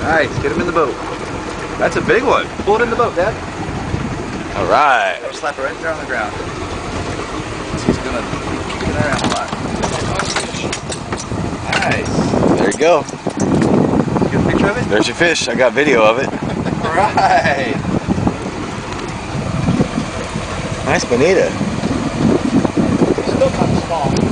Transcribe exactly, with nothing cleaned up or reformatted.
Nice, get him in the boat. That's a big one. Pull it in the boat, Dad. All right. Slap it right there on the ground. He's gonna keep it around a lot. Nice. There you go. Get a picture of it? There's your fish. I got video of it. All right. Nice bonita. Still kind of small.